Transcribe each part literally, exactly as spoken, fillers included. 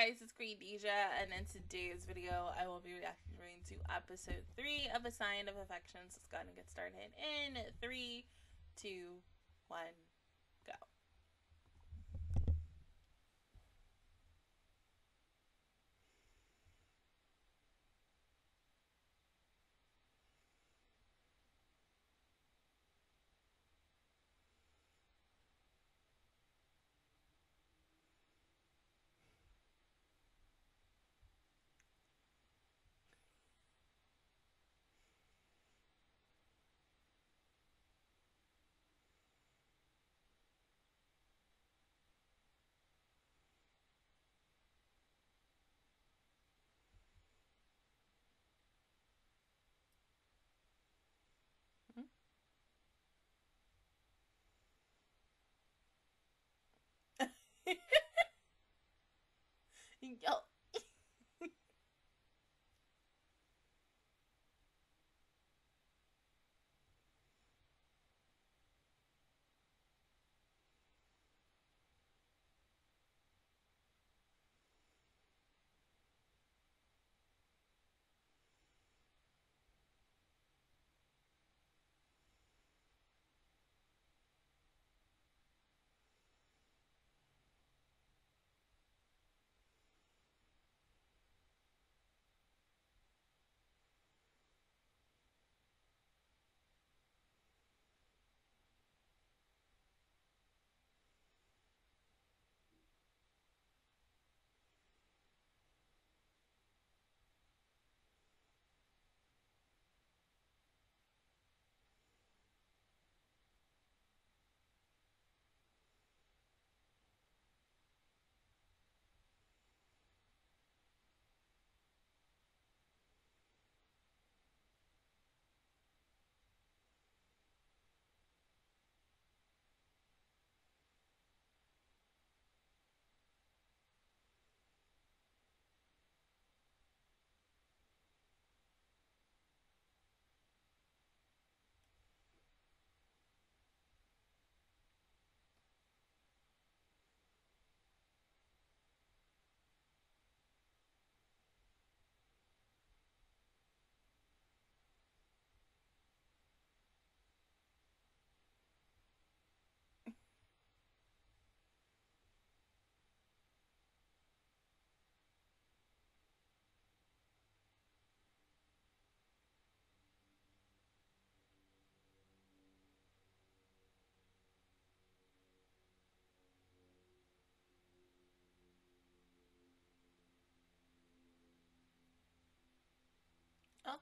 guys, it's Deja, and in today's video, I will be reacting to episode three of A Sign of Affection. So let's go ahead and get started in three, two, one, go. Yo. Oh.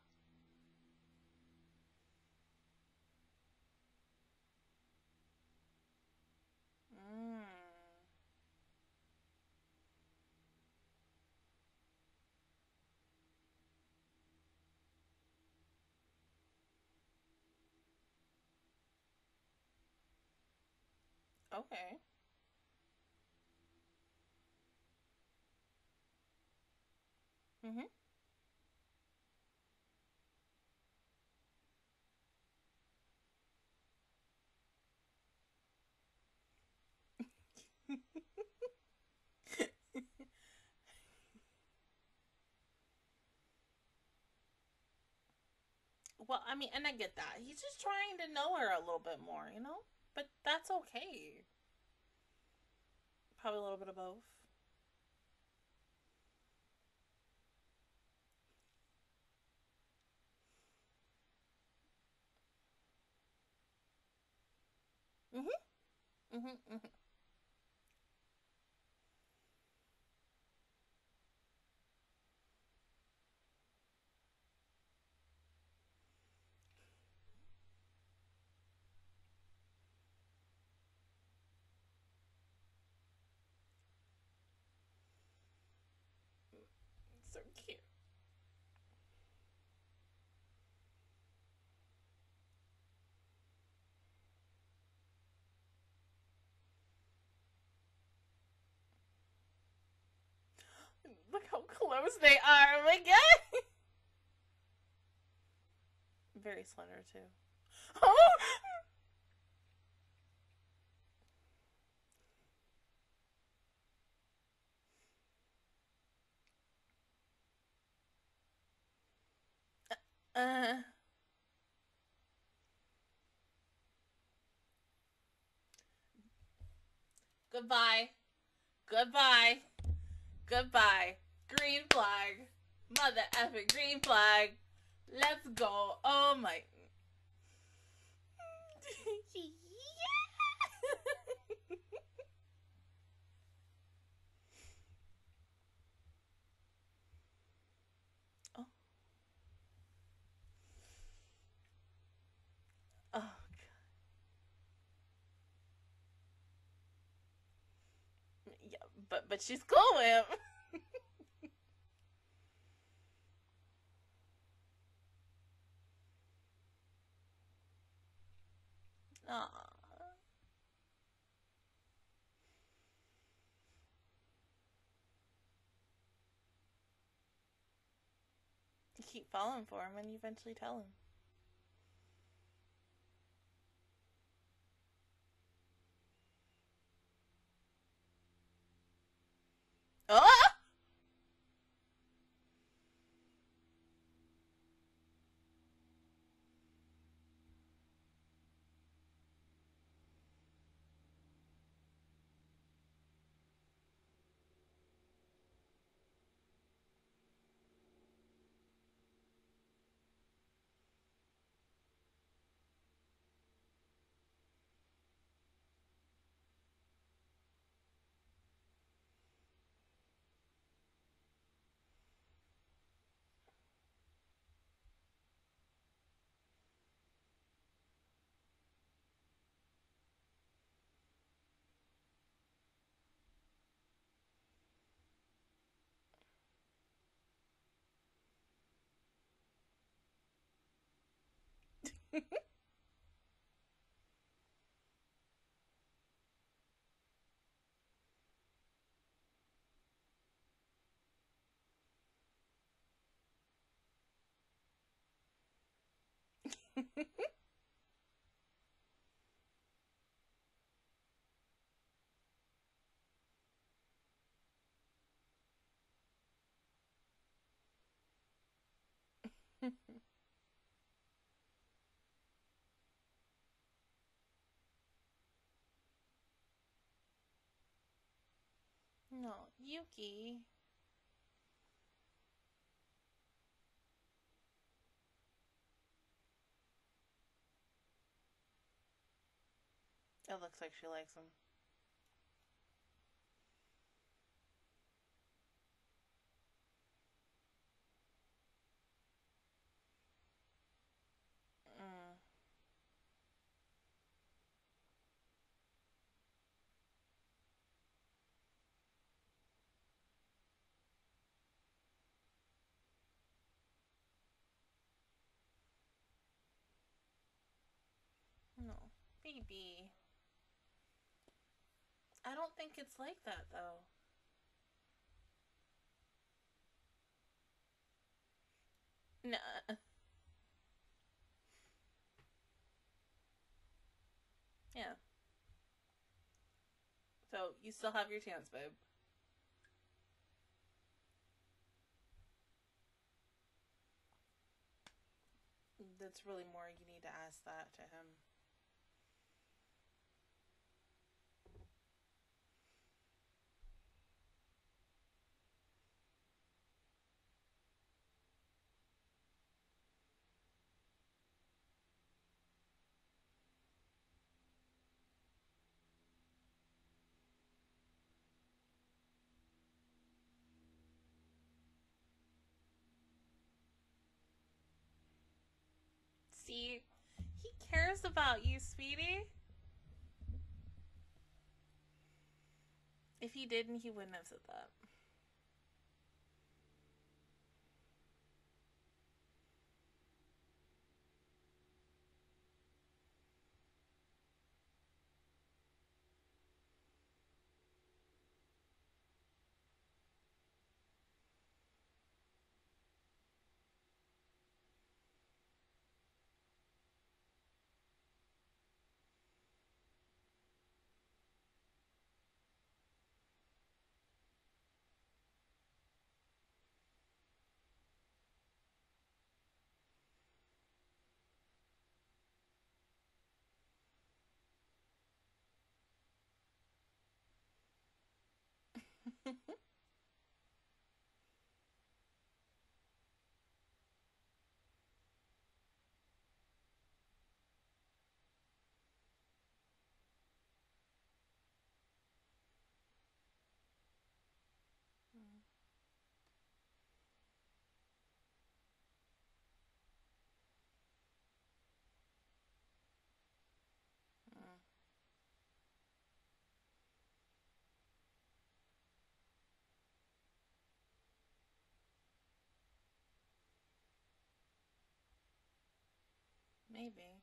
Mm. Okay. Mhm. Well, I mean, and I get that. He's just trying to know her a little bit more, you know? But that's okay. Probably a little bit of both. Mhm. Mhm. Mhm. So cute. Look how close they are. Oh my god. Very slender too. Oh. Uh, goodbye. Goodbye. Goodbye. Green flag. Mother effing green flag. Let's go. Oh my. oh. oh. Yeah, but but she's cool with him. Aw. You keep falling for him and you eventually tell him. Oh! no, Yuki. It looks like she likes him. Mm, no, baby. I don't think it's like that though. No. Yeah. So you still have your chance, babe. That's really more you need to ask that to him. See, he cares about you, sweetie. If he didn't, he wouldn't have said that. Maybe.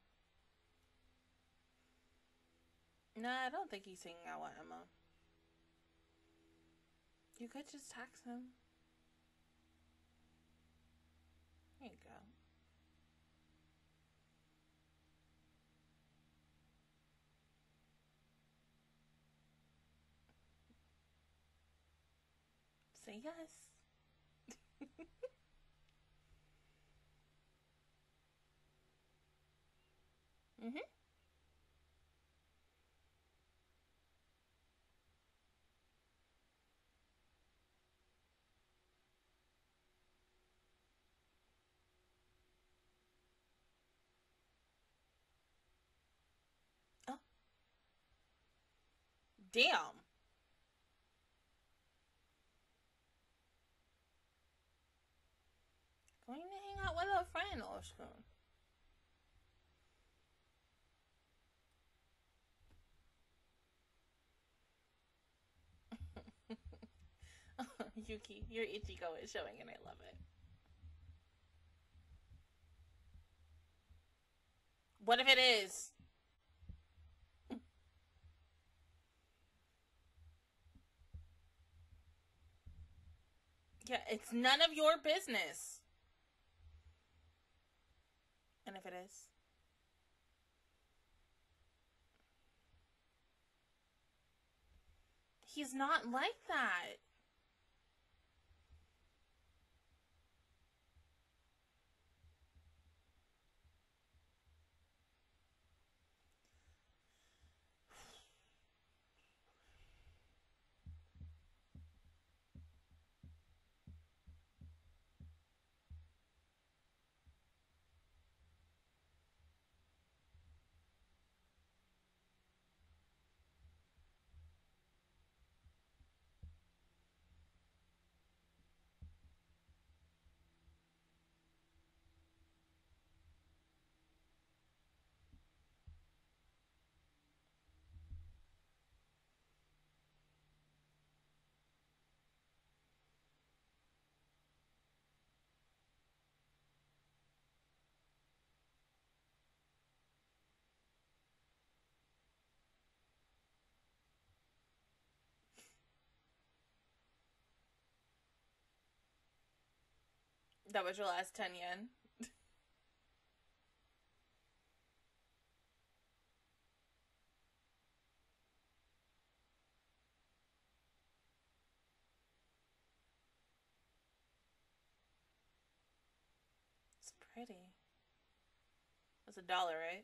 No, I don't think he's hanging out with Emma. You could just text him. There you go. Say yes. Mm-hmm. Oh, damn. Going to hang out with a friend, Oscar. Yuki, your Ichigo is showing and I love it. What if it is? Yeah, it's none of your business. And if it is? He's not like that. That was your last ten yen. It's pretty. That's a dollar, right?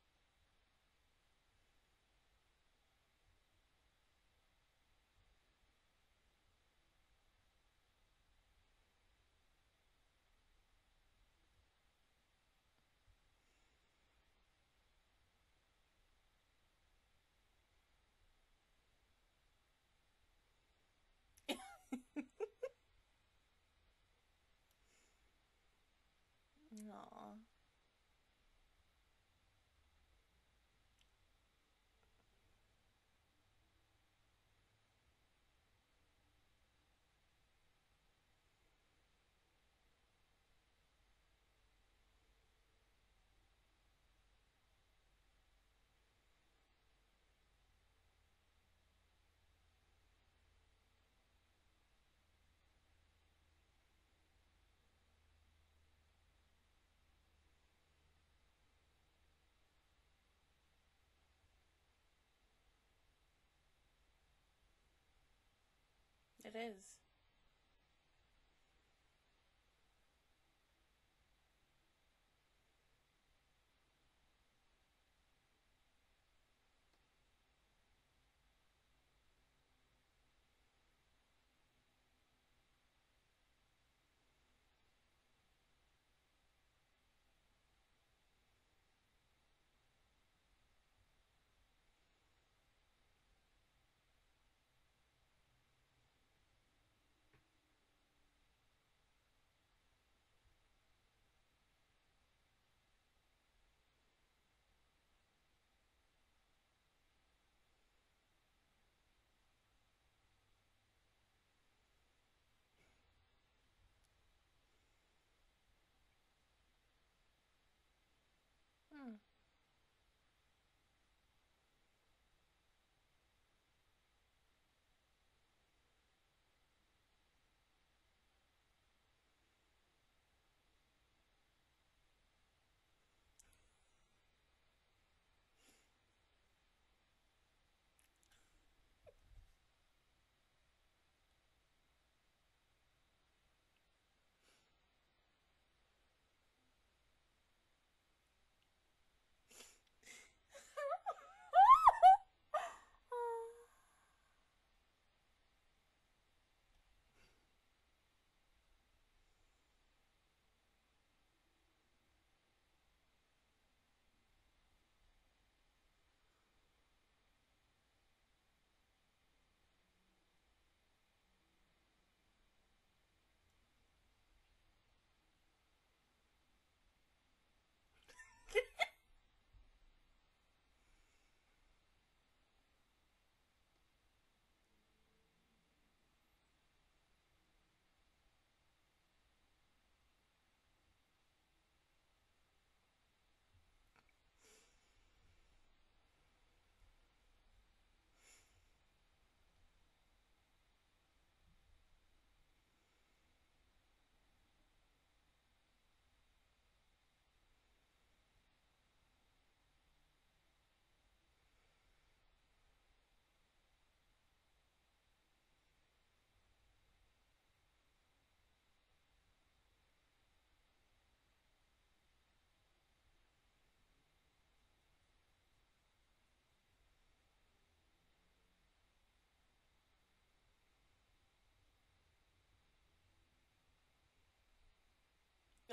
Aww. It is.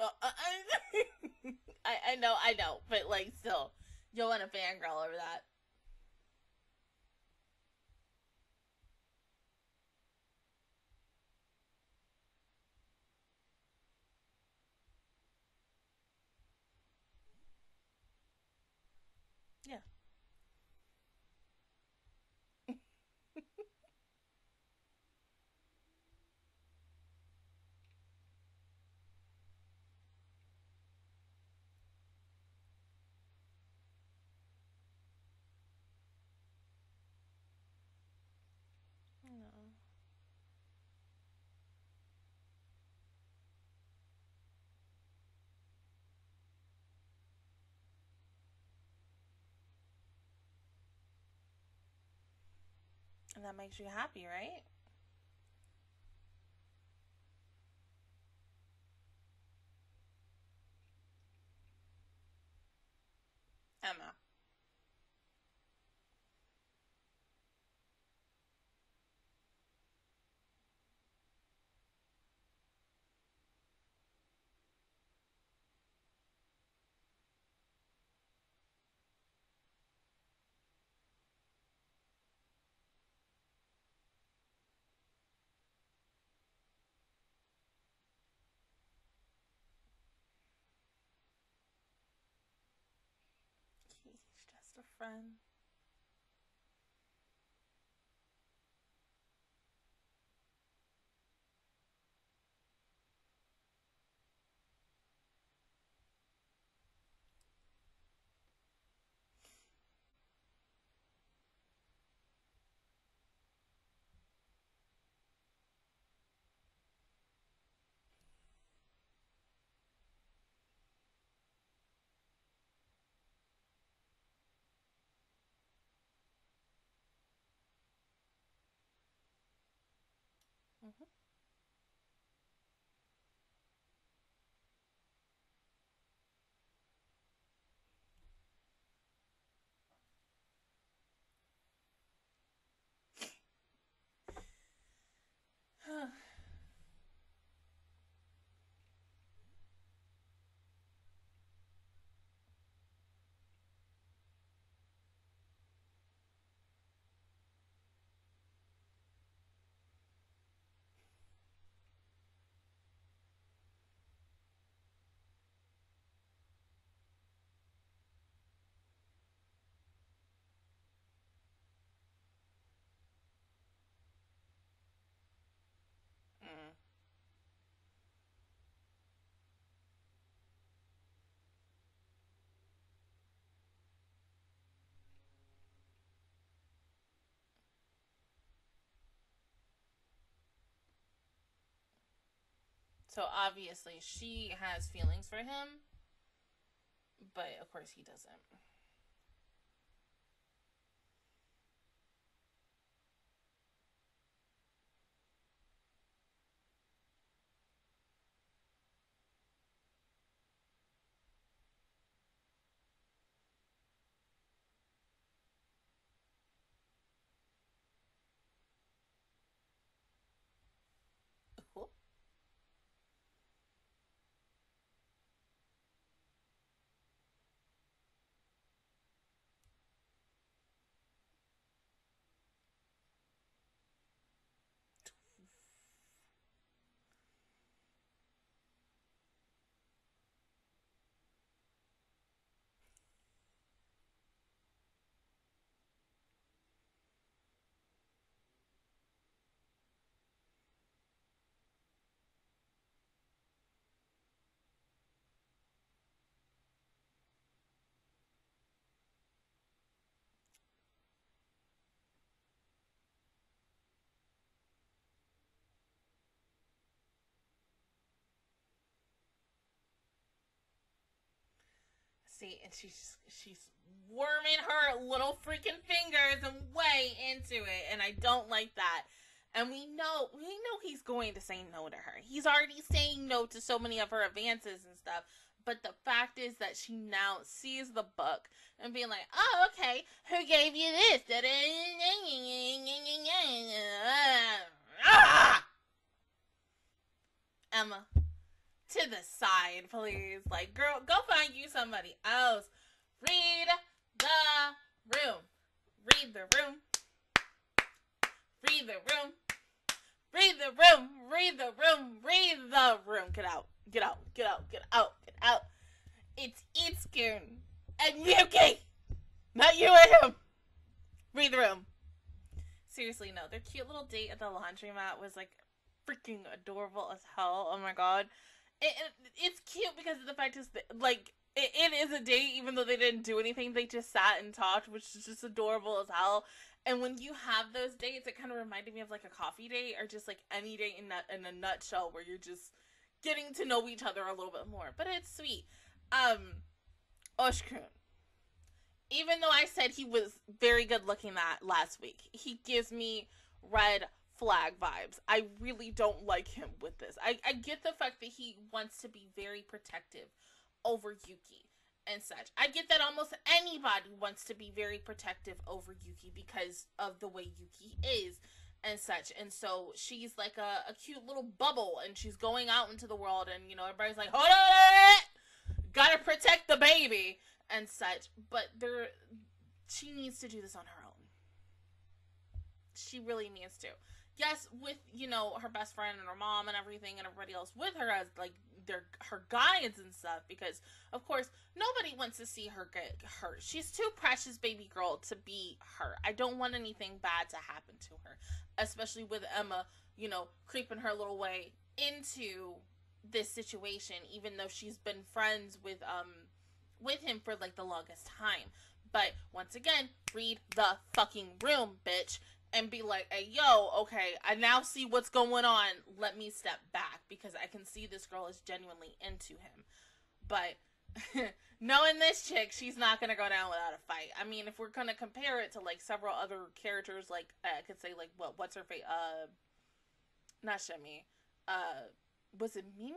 No, I, I, I know, I know, but like, still, you want to fangirl over that. Yeah. No. And that makes you happy, right? Emma. He's just a friend. Mm-hmm. Mm. So obviously she has feelings for him, but of course he doesn't. Cool. See, and she's she's worming her little freaking fingers and way into it, and I don't like that. And we know we know he's going to say no to her. He's already saying no to so many of her advances and stuff. But the fact is that she now sees the book and being like, "Oh, okay, who gave you this?" Emma, to the side, please. Like, girl, go find you somebody else. Read the room. Read the room. Read the room. Read the room. Read the room. Read the room. Get out. Get out. Get out. Get out. Get out. It's Itsuki and Yuki. Not you and him. Read the room. Seriously, no. Their cute little date at the laundromat was like freaking adorable as hell. Oh my god. It, it, it's cute because of the fact is that, like, it, it is a date even though they didn't do anything. They just sat and talked, which is just adorable as hell. And when you have those dates, it kind of reminded me of like a coffee date or just like any date in, that, in a nutshell where you're just getting to know each other a little bit more. But it's sweet. Um, Oshikun. Even though I said he was very good looking that last week, he gives me red flag vibes. I really don't like him with this. I, I get the fact that he wants to be very protective over Yuki and such. I get that almost anybody wants to be very protective over Yuki because of the way Yuki is and such. And so she's like a, a cute little bubble and she's going out into the world and, you know, everybody's like, hold on, gotta protect the baby and such. But there, she needs to do this on her own. She really needs to. Yes, with, you know, her best friend and her mom and everything and everybody else with her as, like, their her guides and stuff, because, of course, nobody wants to see her get hurt. She's too precious baby girl to be hurt. I don't want anything bad to happen to her, especially with Emma, you know, creeping her little way into this situation, even though she's been friends with, um, with him for, like, the longest time. But, once again, read the fucking room, bitch. And be like, hey, yo, okay, I now see what's going on. Let me step back because I can see this girl is genuinely into him. But knowing this chick, she's not going to go down without a fight. I mean, if we're going to compare it to, like, several other characters, like, I could say, like, what, what's her face? Uh, not Shemi. Uh, was it Mimi?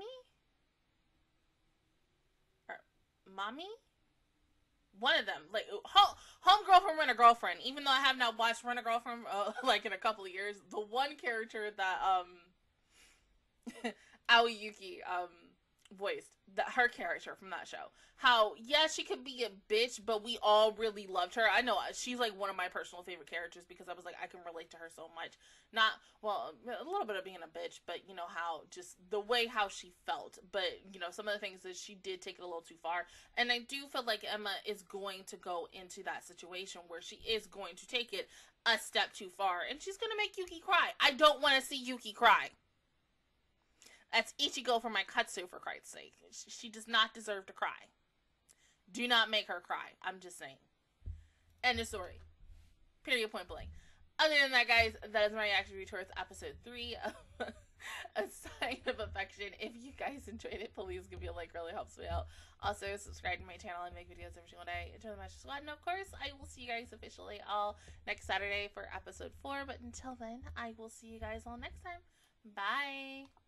Or Mommy? One of them, like, home, homegirl from Rent-A-Girlfriend, even though I have not watched Rent-A-Girlfriend, uh, like, in a couple of years, the one character that, um, Aoyuki, um, voiced, that her character from that show, how, yeah, she could be a bitch, but we all really loved her. I know, she's, like, one of my personal favorite characters, because I was like, I can relate to her so much. Not, well, a little bit of being a bitch, but, you know, how, just the way how she felt, but, you know, some of the things that she did take it a little too far, and I do feel like Emma is going to go into that situation where she is going to take it a step too far, and she's gonna make Yuki cry. I don't want to see Yuki cry. That's Ichigo for my Katsu, for Christ's sake. She does not deserve to cry. Do not make her cry. I'm just saying. End of story. Period, point blank. Other than that, guys, that is my reaction towards episode three of A Sign of Affection. If you guys enjoyed it, please give me a like. Really helps me out. Also, subscribe to my channel and make videos every single day. Enjoy the Master Squad. And of course, I will see you guys officially all next Saturday for episode four. But until then, I will see you guys all next time. Bye.